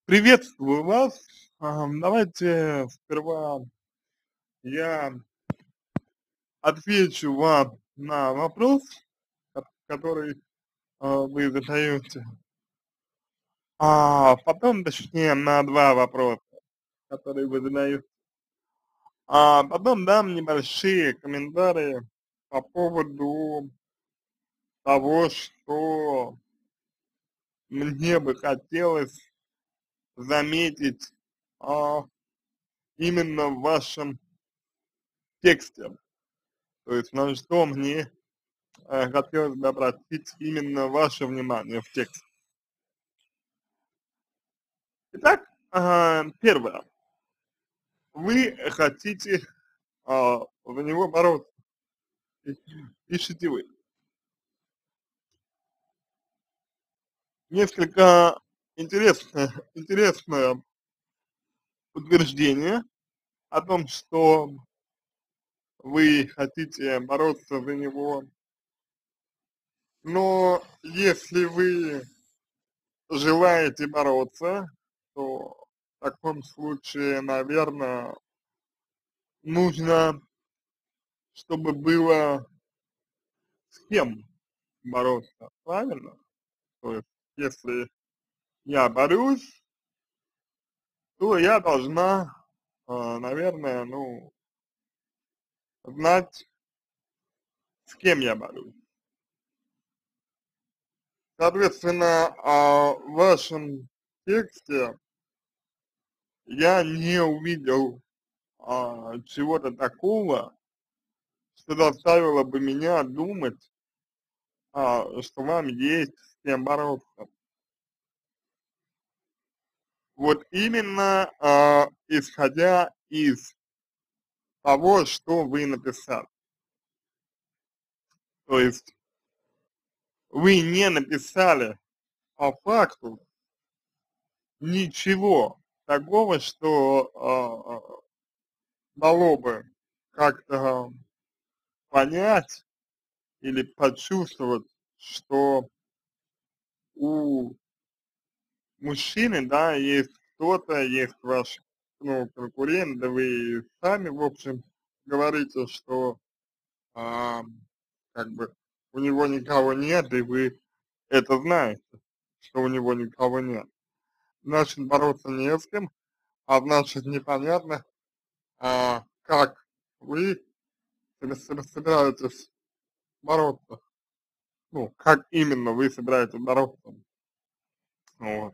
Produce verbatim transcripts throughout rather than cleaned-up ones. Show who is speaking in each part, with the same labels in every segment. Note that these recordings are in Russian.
Speaker 1: Приветствую вас. Ам, давайте сперва я отвечу вам на вопрос, ко который, а, вы задаёте. А потом, точнее, на два вопроса, которые вы задаёте. А потом дам небольшие комментарии по поводу того, что мне бы хотелось заметить, а, именно в вашем тексте. То есть на что мне э, хотелось бы обратить именно ваше внимание в тексте. Итак, а, первое. Вы хотите, а, за него бороться, пи пишете вы. Несколько интересное интересное утверждение о том, что вы хотите бороться за него. Но если вы желаете бороться, то в таком случае, наверно нужно, чтобы было с кем бороться, правильно? То есть, если я борюсь то я должна, а, наверное, ну знать с кем я борюсь. Соответственно, а, в вашем тексте я не увидел, а, чего-то такого, что заставило бы меня думать а, что вам есть с кем бороться. Вот именно, а, исходя из того, что вы написали. То есть вы не написали по факту ничего такого, что, а, а, дало бы как-то понять или почувствовать, что у мужчины, да, есть кто-то, есть ваш, ну, конкурент, да вы и сами, в общем, говорите, что, а, как бы у него никого нет, и вы это знаете, что у него никого нет. Значит, бороться не с кем, а значит, непонятно, а, как вы собе собе собираетесь бороться. Ну, как именно вы собираетесь бороться. Вот.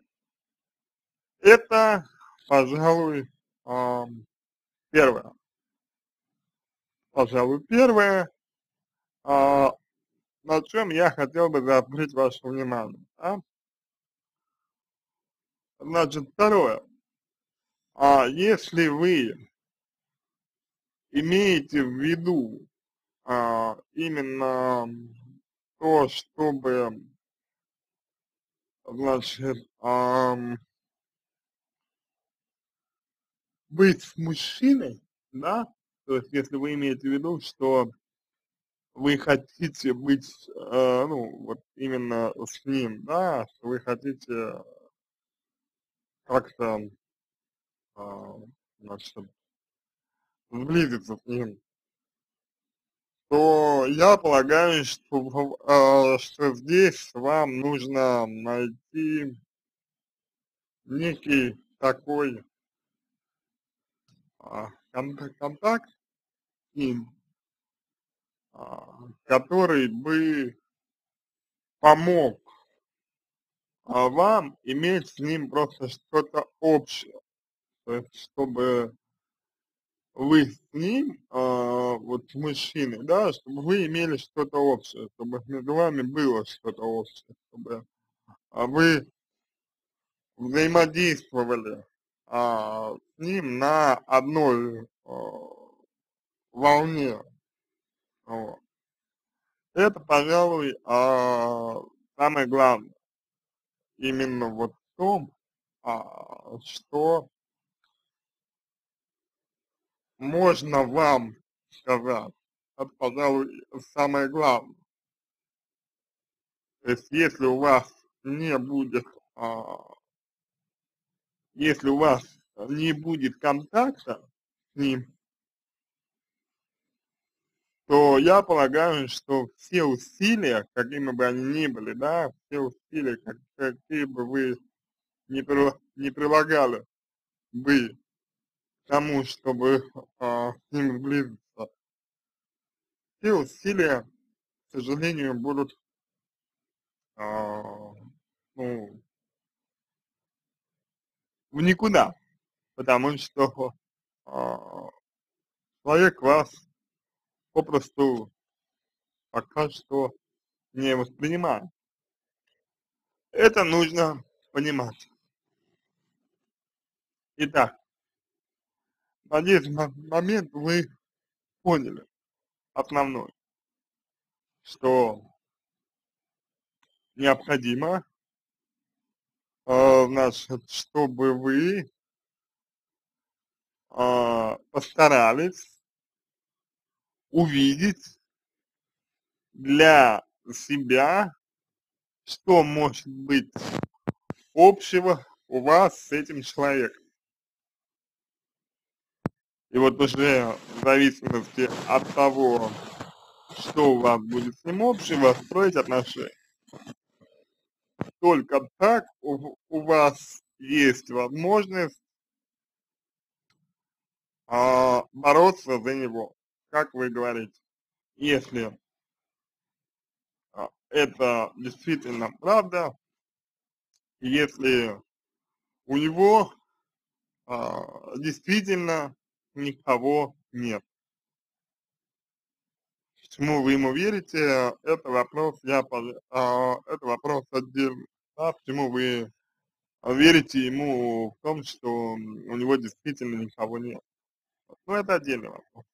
Speaker 1: Это, пожалуй, ам, первое. Пожалуй, первое, а, на чём я хотел бы заострить ваше внимание, да. Значит, второе. А если вы имеете в виду, а, именно то, чтобы значит, ам быть с мужчиной, да, то есть если вы имеете в виду, что вы хотите быть, э, ну, вот именно с ним, да, что вы хотите как-то, а, значит сблизиться с ним то я полагаю, что в а, что здесь вам нужно найти некий такой а, конта контакт с ним а, который бы помог а, вам иметь с ним просто что-то общее. То есть чтобы вы с ним, а, вот с мужчиной, да, чтобы вы имели что-то общее, чтобы между вами было что-то общее, чтобы, а, вы взаимодействовали, а, с ним на одной, а, волне. Вот. Это, пожалуй, а, самое главное. Именно вот в том, а, что можно вам сказать. Это, пожалуй, самое главное. То есть если у вас не будет, а если у вас не будет контакта с ним, то я полагаю, что все усилия, какими бы они ни были, да, все усилия, как, какие бы вы ни, прила- ни прилагали бы к тому, чтобы а, с ним сблизиться, все усилия, к сожалению, будут а, ну, в никуда, потому что а, человек вас попросту пока что не воспринимает. Это нужно понимать. Итак, надеюсь, мо- момент вы поняли основной, что необходимо, э, значит, чтобы вы а, постарались увидеть для себя, что может быть общего у вас с этим человеком. И вот уже в зависимости от того, что у вас будет с ним общего, строить отношения. Только так у, у вас есть возможность а, бороться за него, как вы говорите. Если а, это действительно правда, если у него а, действительно никого нет. Почему вы ему верите, это вопрос, я, пож- а, это вопрос отдельный. Да, почему вы верите ему в том, что у него действительно никого нет. Ну, это отдельный вопрос.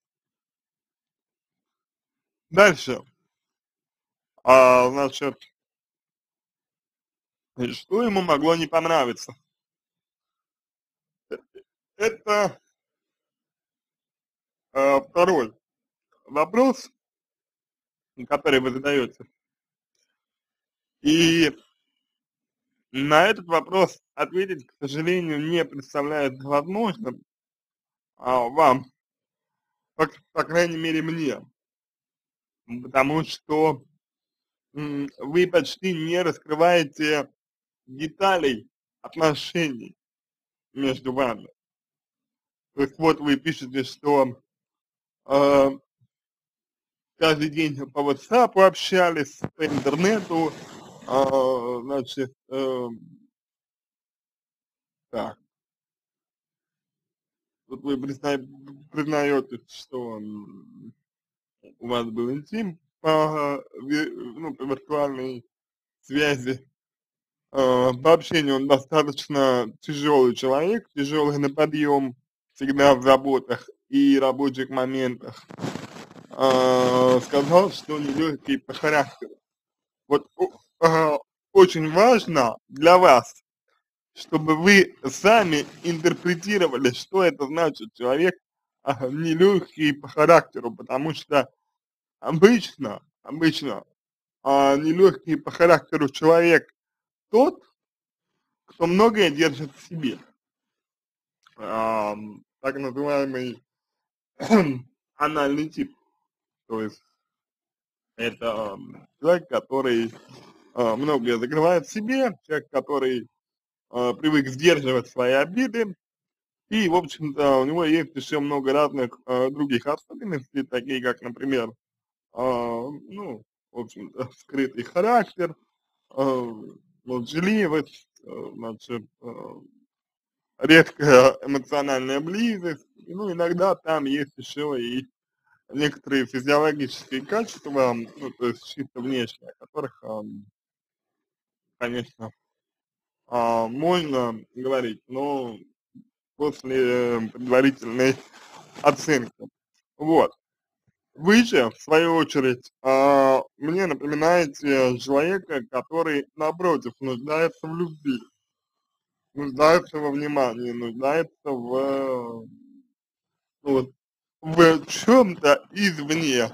Speaker 1: Дальше, а, значит, что ему могло не понравиться? Это а, второй вопрос, который вы задаете. И на этот вопрос ответить, к сожалению, не представляется возможным а, вам, по, по крайней мере мне, потому что м, вы почти не раскрываете деталей отношений между вами. То есть вот вы пишете, что э, каждый день по WhatsApp общались, по интернету, э, значит, э, так, вот вы призна, признаете, что м, у вас был интим по, ви- ну, по виртуальной связи. Э, по общению он достаточно тяжелый человек, тяжелый на подъем, всегда в заботах и рабочих моментах. Э, сказал, что нелегкий по характеру. Вот э, очень важно для вас, чтобы вы сами интерпретировали, что это значит человек а, нелегкий по характеру, потому что обычно, обычно а, нелегкий по характеру человек тот, кто многое держит в себе. Ам, так называемый анальный тип, то есть это ам, человек, который а, многое закрывает в себе, человек, который а, привык сдерживать свои обиды, и, в общем-то, у него есть еще много разных а, других особенностей, такие как, например, а, ну, в общем-то, скрытый характер, а, молчаливость, а, значит, а, редкая эмоциональная близость, ну, иногда там есть еще и некоторые физиологические качества, ну, то есть чисто внешние, о которых, ам, конечно, а, можно говорить, но после предварительной оценки. Вот. Вы же, в свою очередь, а, мне напоминаете человека, который, напротив, нуждается в любви, нуждается во внимании, нуждается в, ну, вот, в чем-то извне.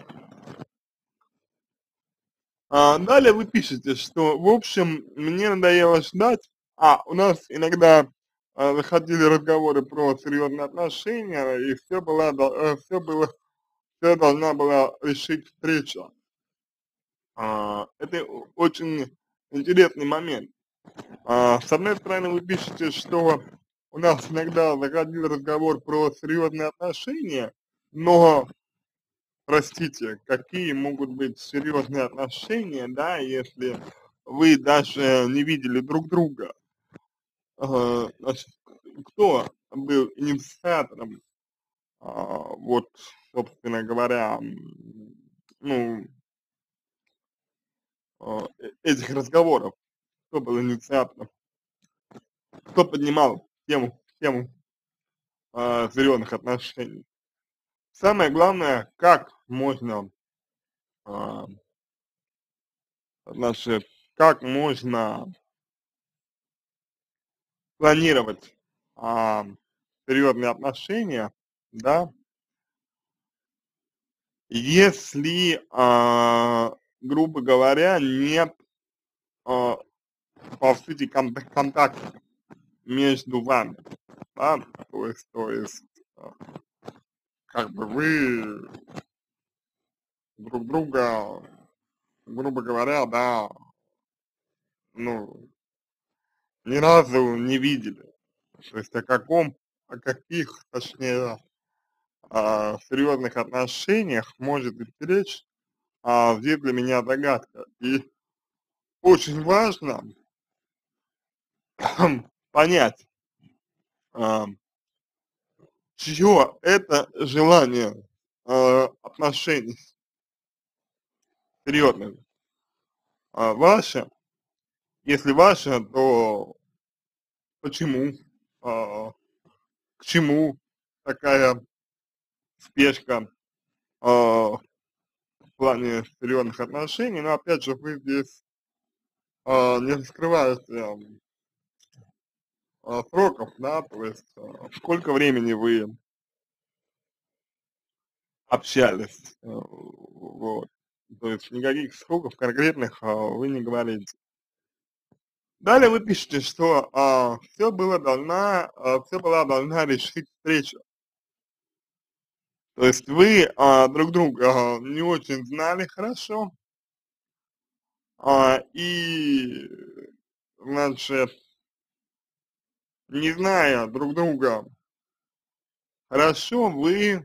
Speaker 1: А, далее вы пишете, что, в общем, мне надоело ждать, а у нас иногда а, заходили разговоры про серьезные отношения, и все было, все было, все должна была решить встреча. А, это о- очень интересный момент. А, с одной стороны, вы пишете, что у нас иногда заходил разговор про серьезные отношения, но, простите, какие могут быть серьезные отношения, да, если вы даже не видели друг друга? Ага, значит, кто был инициатором, а, вот, собственно говоря, м, ну, а, э- этих разговоров? Кто был инициатором? Кто поднимал тему, тему а, зеленых отношений? Самое главное, как можно, а, значит, как можно планировать а, серьезные отношения, да, если, а, грубо говоря, нет, а, по сути, контак контакта между вами, да, то есть, то есть, а, как бы вы друг друга, грубо говоря, да, ну, ни разу не видели. То есть о каком, о каких, точнее, а, серьезных отношениях может идти речь, а, здесь для меня загадка. И очень важно понять, а, чье это желание а, отношений серьезных, а, ваше, если ваше, то почему, а, к чему такая спешка а, в плане серьезных отношений, но опять же вы здесь а, не раскрываете а, сроков, да, то есть а, сколько времени вы общались, э, вот, то есть никаких сроков конкретных а, вы не говорите. Далее вы пишете, что а, все было должна, а, все была должна решить встреча. То есть вы а, друг друга а, не очень знали хорошо, а, и, значит, не зная друг друга хорошо, вы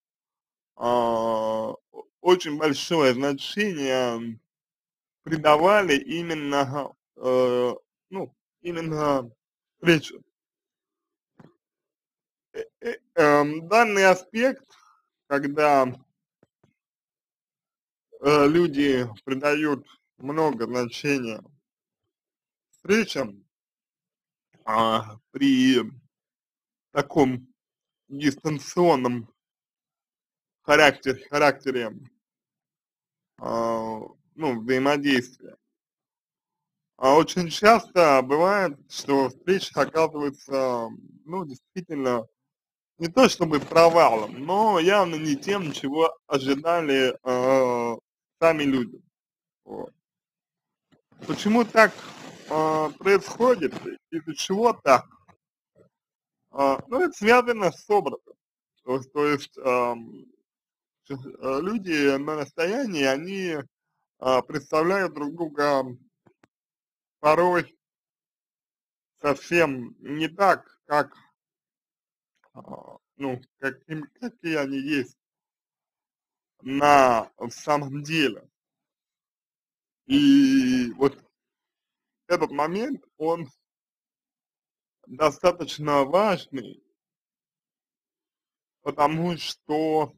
Speaker 1: а, о- очень большое значение придавали именно, э, ну, именно встрече. Э, э, эм, данный аспект, когда э, люди придают много значения встречам, а, при таком дистанционном характере, характере а, ну, взаимодействия. А очень часто бывает, что встреча оказывается, ну, действительно, не то чтобы провалом, но явно не тем, чего ожидали э, сами люди. Вот. Почему так э, происходит, из-за чего так? А, ну, это связано с образом. То есть, то есть ам, ч- э, люди на расстоянии, они а, представляют друг друга порой совсем не так, как, а, ну, каким, какие они есть на в самом деле. И вот этот момент, он достаточно важный, потому что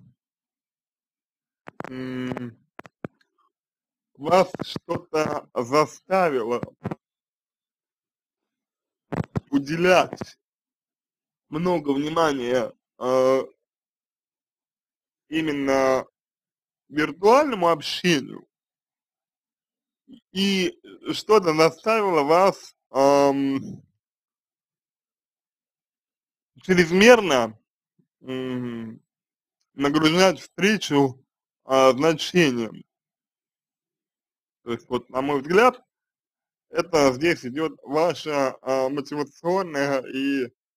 Speaker 1: м, вас что-то заставило уделять много внимания э, именно виртуальному общению, и что-то заставило вас ам, чрезмерно м, нагружать встречу а, значением. То есть, вот, на мой взгляд, это здесь идет ваша а, мотивационная и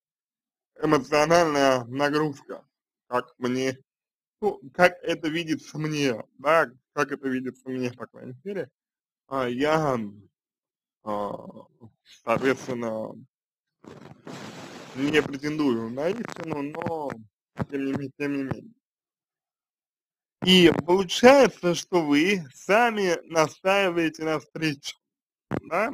Speaker 1: эмоциональная нагрузка, как мне, ну, как это видится мне, да, как это видится мне, по крайней мере. А, я, а, соответственно, не претендую на истину, но тем не менее, тем не менее. И получается, что вы сами настаиваете на встрече, да?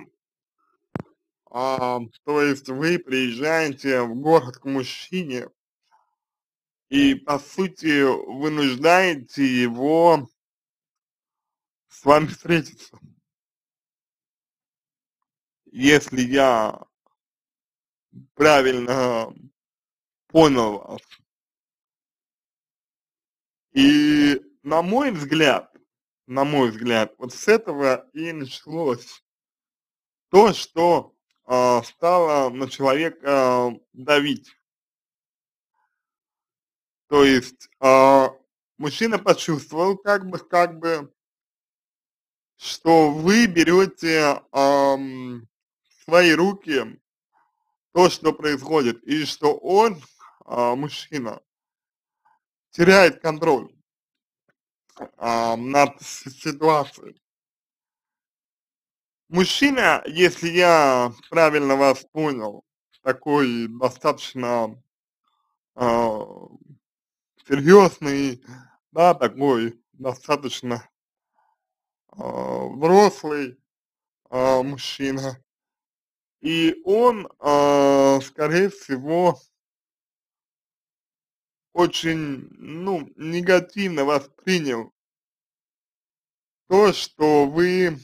Speaker 1: А, то есть вы приезжаете в город к мужчине и, по сути, вынуждаете его с вами встретиться. Если я правильно понял вас. И на мой взгляд, на мой взгляд, вот с этого и началось то, что а, стало на человека давить. То есть а, мужчина почувствовал как бы, как бы, что вы берете ам, в свои руки то, что происходит, и что он, а, мужчина, теряет контроль а, над с- ситуацией. Мужчина, если я правильно вас понял, такой достаточно а, серьезный, да, такой достаточно а, взрослый а, мужчина, и он, а, скорее всего, очень, ну, негативно воспринял то, что вы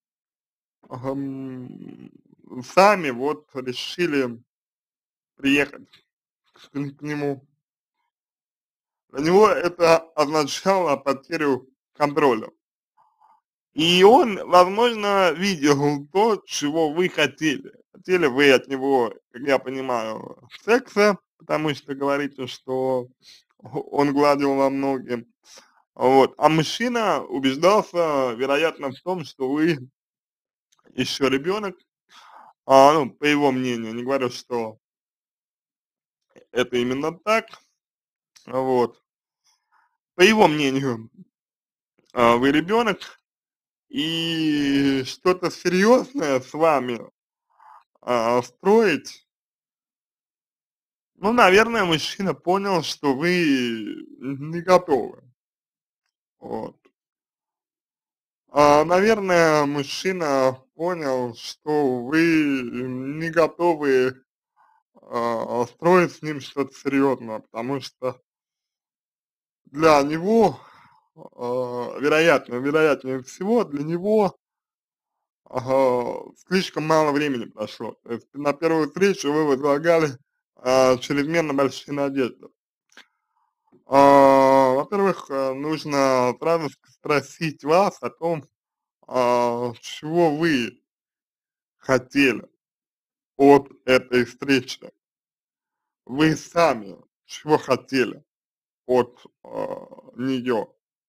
Speaker 1: ам, сами вот решили приехать к, к нему. Для него это означало потерю контроля. И он, возможно, видел то, чего вы хотели. Хотели вы от него, как я понимаю, секса, потому что говорите, что он гладил вам ноги. Вот. А мужчина убеждался, вероятно, в том, что вы еще ребенок. А, ну, по его мнению, не говорю, что это именно так. Вот. По его мнению, а, вы ребенок, и что-то серьезное с вами а, строить, ну, наверное, мужчина понял, что вы не готовы. Вот. А, наверное, мужчина понял, что вы не готовы а, строить с ним что-то серьезное, потому что для него, а, вероятно, вероятнее всего, для него ага, слишком мало времени прошло. То есть на первую встречу вы возлагали а, чрезмерно большие надежды. А, во-первых, э, нужно сразу с- спросить вас о том, а, чего вы хотели от этой встречи. Вы сами чего хотели от нее.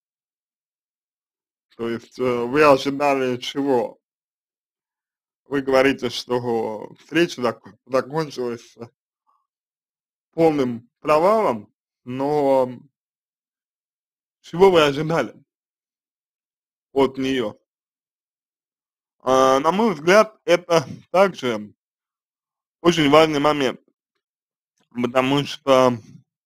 Speaker 1: То есть э, вы ожидали чего? Вы говорите, что встреча зак- закончилась полным провалом, но чего вы ожидали от нее? А, на мой взгляд, это также очень важный момент, потому что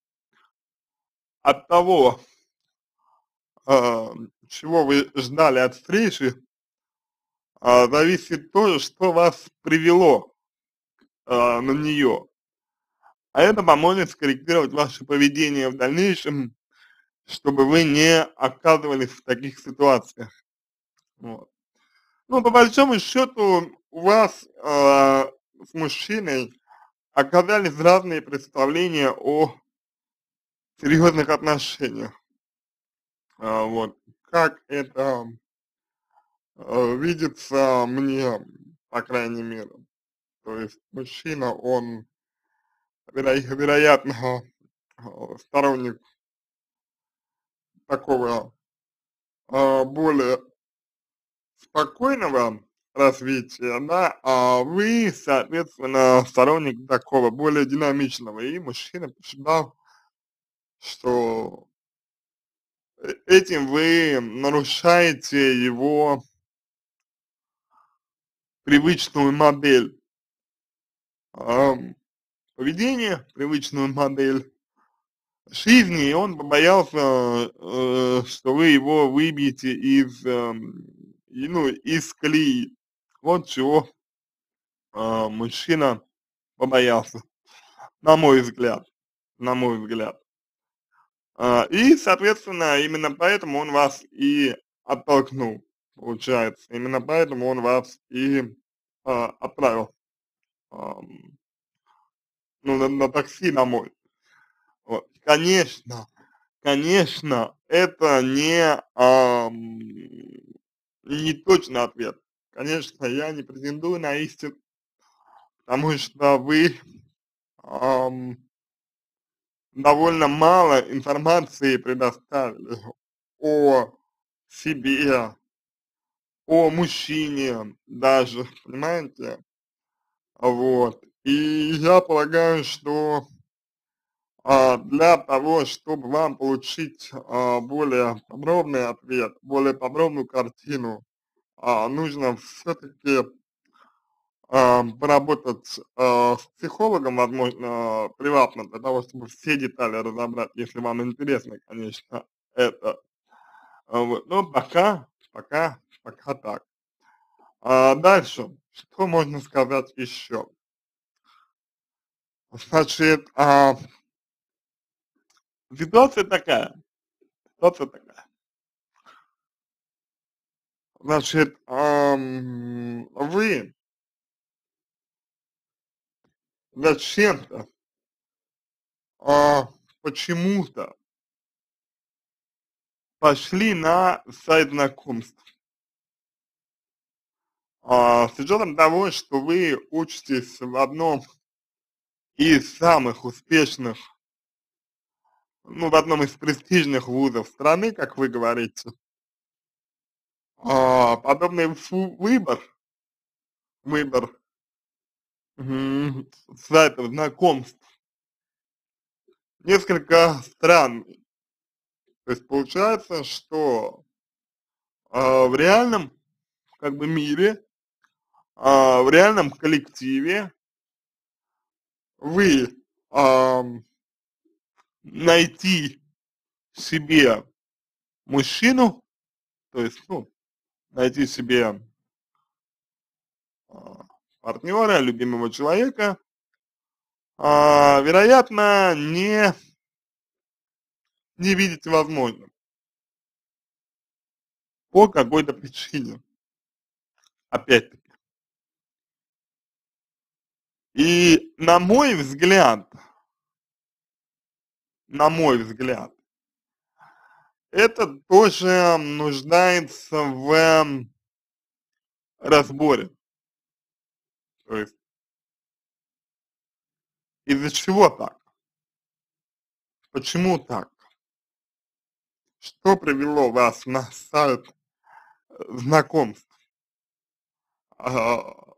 Speaker 1: от того, а, чего вы ждали от встречи, а, зависит то, что вас привело а, на нее. А это поможет скорректировать ваше поведение в дальнейшем, чтобы вы не оказывались в таких ситуациях. Вот. Ну, по большому счету, у вас а, с мужчиной оказались разные представления о серьезных отношениях. А, вот. Как это э, видится мне, по крайней мере. То есть мужчина, он, веро вероятно, э, сторонник такого э, более спокойного развития, да, а вы, соответственно, сторонник такого более динамичного, и мужчина посчитал, что э этим вы нарушаете его привычную модель ам, поведения, привычную модель жизни, и он побоялся, э, что вы его выбьете из, эм, и, ну, из колеи. Вот чего, а, мужчина побоялся, на мой взгляд, на мой взгляд. А, и, соответственно, именно поэтому он вас и оттолкнул, получается. Именно поэтому он вас и, а, отправил, ам, ну, на на такси домой. Вот. Конечно, конечно, это не, ам, не точный ответ. Конечно, я не претендую на истину, потому что вы, ам, довольно мало информации предоставили о себе, о мужчине даже, понимаете? Вот. И я полагаю, что а, для того, чтобы вам получить а, более подробный ответ, более подробную картину, а, нужно все-таки а, поработать а, с психологом, возможно, приватно, для того, чтобы все детали разобрать, если вам интересно, конечно, это. А, вот. Но пока, пока, пока так. А дальше, что можно сказать еще? Значит, а, ситуация такая, ситуация такая. Значит, ам, вы зачем-то, а, почему-то пошли на сайт знакомств. А, с учетом того, что вы учитесь в одном из самых успешных, ну, в одном из престижных вузов страны, как вы говорите, а, подобный фу выбор, выбор Мгм. Сайтов знакомств несколько странный. То есть получается, что а, в реальном как бы мире, а, в реальном коллективе вы ам, найти себе мужчину, то есть, ну, найти себе а, партнера, любимого человека, а, вероятно, не, не видите возможным по какой-то причине, опять-таки. И на мой взгляд, на мой взгляд, это тоже нуждается в разборе. То есть из-за чего так? Почему так? Что привело вас на сайт э, знакомств? А,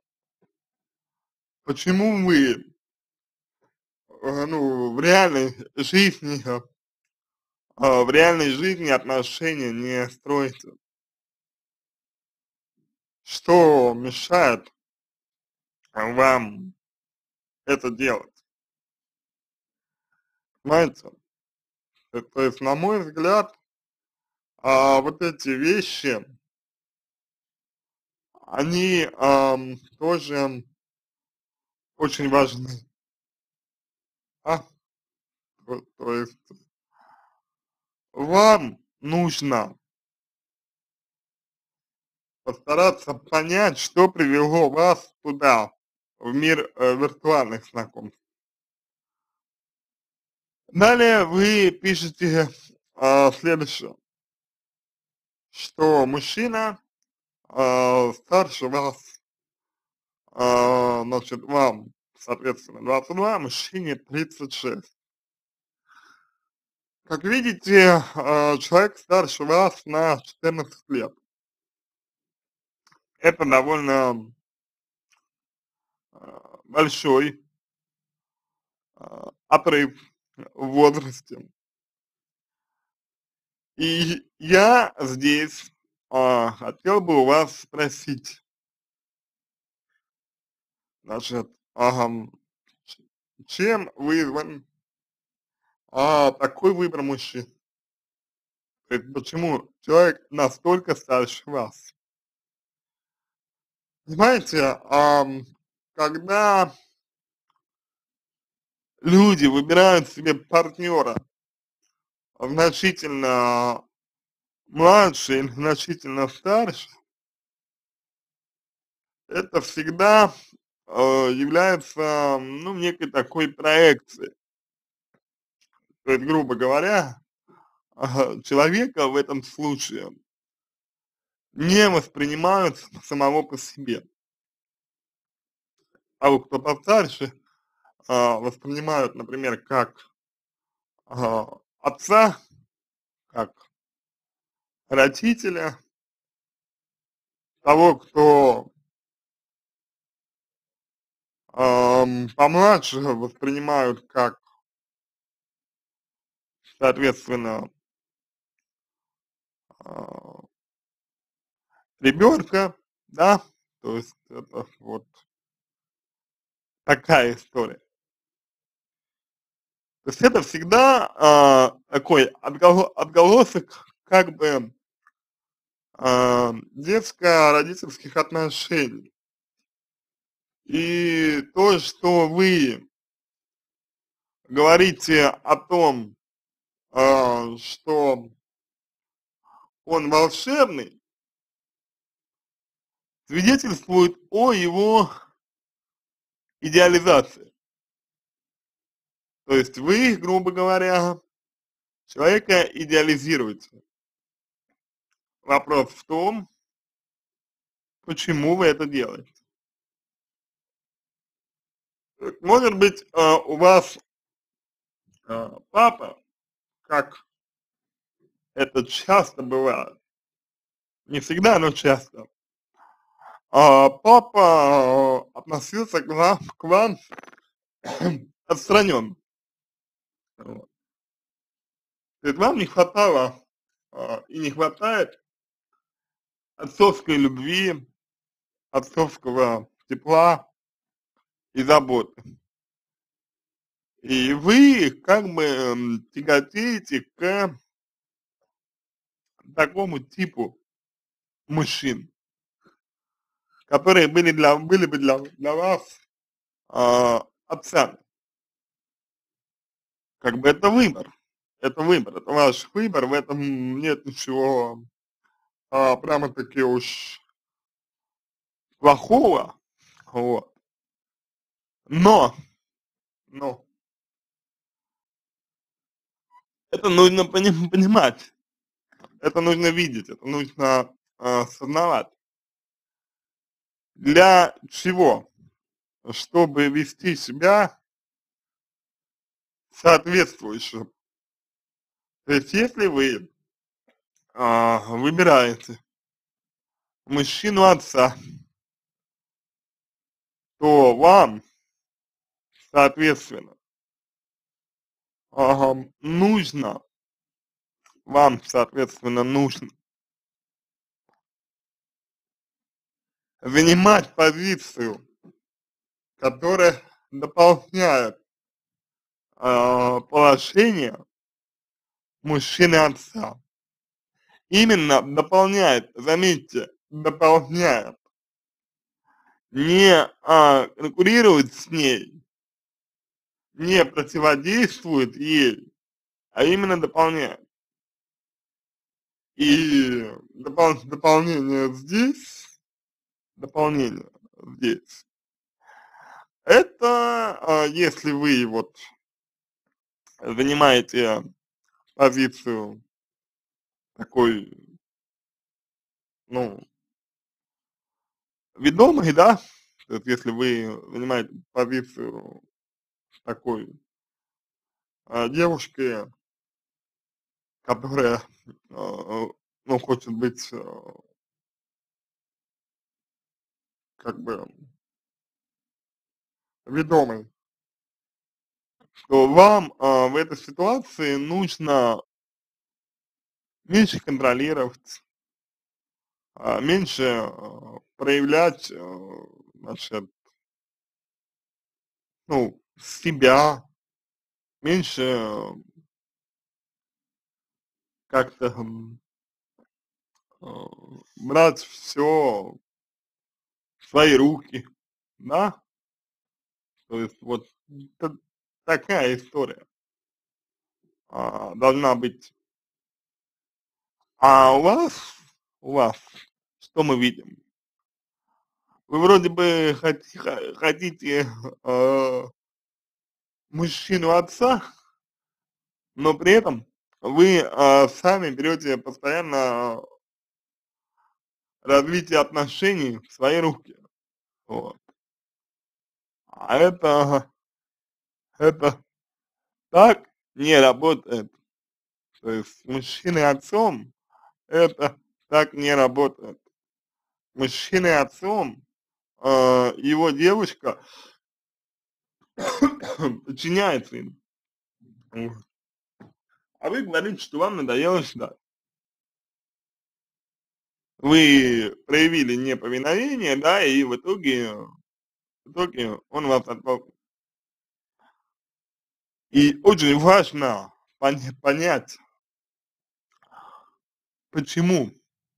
Speaker 1: почему вы, э, ну, в реальной жизни, э, а, в реальной жизни отношения не строите? Что мешает вам это делать? Знаете? Э, то есть, на мой взгляд, а, вот эти вещи, они, ам, тоже очень важны. А, то то есть вам нужно постараться понять, что привело вас туда, в мир, э, виртуальных знакомств. Далее вы пишете, а, следующее, что мужчина, а, старше вас, а, значит, вам, соответственно, двадцать два, мужчине тридцать шесть. Как видите, а, человек старше вас на четырнадцать лет. это довольно а, большой а, отрыв в возрасте. И я здесь а, хотел бы у вас спросить, значит, ам, ч- чем вызван а, такой выбор мужчин? То есть почему человек настолько старше вас? Понимаете, ам, когда люди выбирают себе партнера значительно младше или значительно старше, это всегда э, является, ну, некой такой проекцией. То есть, грубо говоря, ага, человека в этом случае не воспринимают самого по себе, а вот кто постарше, а, воспринимают, например, как а, отца, как родителя, того, кто ам, помладше, воспринимают как, соответственно, а, ребенка, да, то есть это вот такая история. То есть это всегда а, такой отголо- отголосок как бы а, детско-родительских отношений. И то, что вы говорите о том, а, что он волшебный, свидетельствует о его идеализации. То есть вы, грубо говоря, человека идеализируете. Вопрос в том, почему вы это делаете. Э, Может быть, а, у вас а, папа, как это часто бывает, не всегда, но часто, а, папа а, относился к вам, к вам отстраненно. Вот. То есть вам не хватало а, и не хватает отцовской любви, отцовского тепла и заботы. И вы как бы м, тяготеете к такому типу мужчин, которые были для, были бы для, для вас а, отцами. Как бы это выбор. Это выбор, это ваш выбор, в этом нет ничего а, прямо-таки уж плохого, вот. Но, но, это нужно пони- понимать, это нужно видеть, это нужно а, осознавать. Для чего? Чтобы вести себя соответствующе. То есть, если вы а, выбираете мужчину отца, то вам, соответственно, ага, нужно, вам, соответственно, нужно занимать позицию, которая дополняет а, положение мужчины отца. Именно дополняет, заметьте, дополняет, не а, конкурирует с ней, не противодействует ей, а именно дополняет. И допол дополнение здесь, дополнение здесь, это а, если вы вот занимаете позицию такой, ну, ведомой, да, то есть если вы занимаете позицию такой а, девушки, которая, а, ну, хочет быть, а, как бы ведомый, что вам а, в этой ситуации нужно меньше контролировать, а, меньше а, проявлять, а, значит, ну, себя, меньше а, как-то м, а, брать все в свои руки, да, то есть вот т- такая история а, должна быть. А у вас, у вас, что мы видим? Вы вроде бы хоти- ха- хотите э, мужчину отца, но при этом вы э, сами берете постоянно развитие отношений в свои руки. Вот. А это, это так не работает. То есть с мужчиной отцом это так не работает. Мужчиной отцом э, его девушка подчиняется им. Вот. А вы говорите, что вам надоело ждать. Вы проявили неповиновение, да, и в итоге, в итоге он вас оттолкнул. И очень важно поня- понять, почему,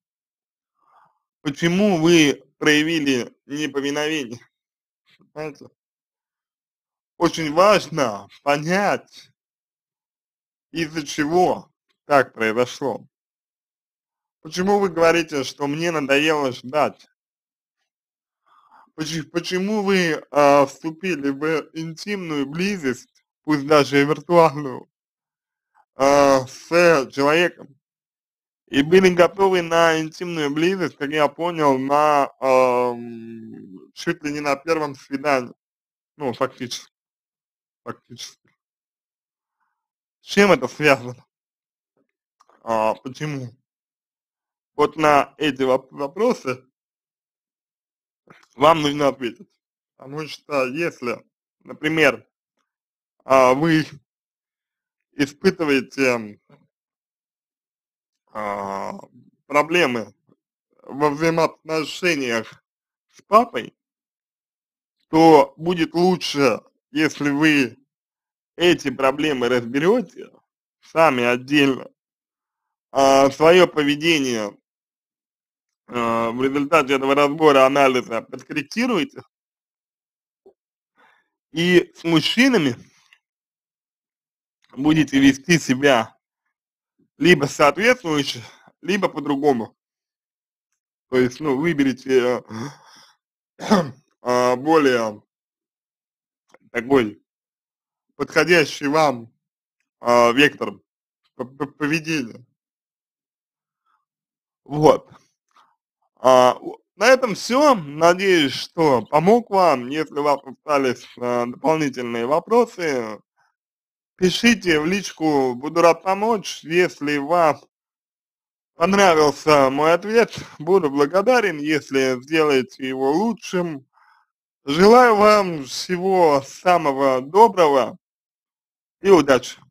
Speaker 1: почему вы проявили неповиновение, понимаете? Очень важно понять, из-за чего так произошло. Почему вы говорите, что мне надоело ждать? Почему, почему вы а, вступили в интимную близость, пусть даже и виртуальную, а, с человеком, и были готовы на интимную близость, как я понял, на ам, чуть ли не на первом свидании. Ну, фактически, фактически. С чем это связано? А, почему? Вот на эти воп- вопросы вам нужно ответить. Потому что если, например, а, вы испытываете а, проблемы во взаимоотношениях с папой, то будет лучше, если вы эти проблемы разберете сами отдельно, а свое поведение а, в результате этого разбора, анализа подкорректируете, и с мужчинами будете вести себя либо соответствующе, либо по-другому. То есть, ну, выберите а, более такой подходящий вам а, вектор п- п- поведения. Вот. А, у- на этом все. Надеюсь, что помог вам. Если у вас остались а, дополнительные вопросы, пишите в личку, буду рад помочь. Если вам понравился мой ответ, буду благодарен, если сделаете его лучшим. Желаю вам всего самого доброго и удачи!